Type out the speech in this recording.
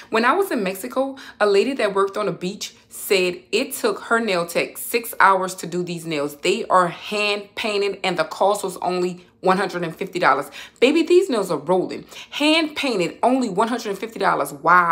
When I was in Mexico, a lady that worked on a beach said it took her nail tech 6 hours to do these nails. They are hand painted and the cost was only $150. Baby, these nails are rolling. Hand painted, only $150. Wow.